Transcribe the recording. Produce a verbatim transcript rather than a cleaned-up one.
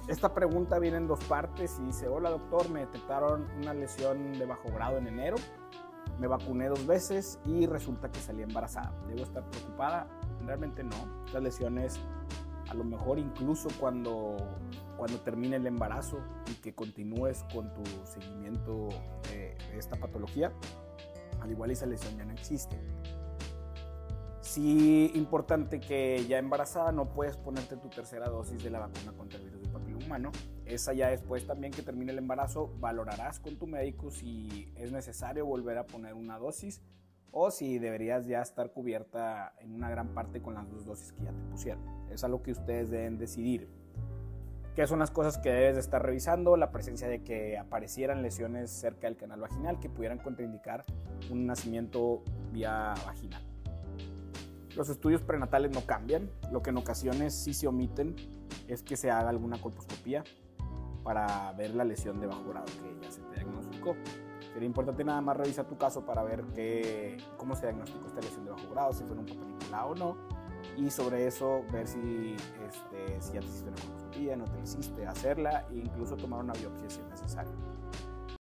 Esta pregunta viene en dos partes y dice: hola doctor, me detectaron una lesión de bajo grado en enero, me vacuné dos veces y resulta que salí embarazada. ¿Debo estar preocupada? Realmente no. Estas lesiones, a lo mejor incluso cuando, cuando termine el embarazo y que continúes con tu seguimiento de, de esta patología, al igual esa lesión ya no existe. Sí, importante que ya embarazada no puedes ponerte tu tercera dosis de la vacuna contra el virus del papiloma humano. Esa ya después también que termine el embarazo valorarás con tu médico si es necesario volver a poner una dosis o si deberías ya estar cubierta en una gran parte con las dos dosis que ya te pusieron. Es algo que ustedes deben decidir. ¿Qué son las cosas que debes de estar revisando? La presencia de que aparecieran lesiones cerca del canal vaginal que pudieran contraindicar un nacimiento vía vaginal. Los estudios prenatales no cambian. Lo que en ocasiones sí se omiten es que se haga alguna colposcopía para ver la lesión de bajo grado que ya se te diagnosticó. Sería importante nada más revisar tu caso para ver qué, cómo se diagnosticó esta lesión de bajo grado, si fue en un Papa Nicolau o no, y sobre eso ver si, este, si ya te hiciste una colposcopía, no te la hiciste, hacerla e incluso tomar una biopsia si es necesario.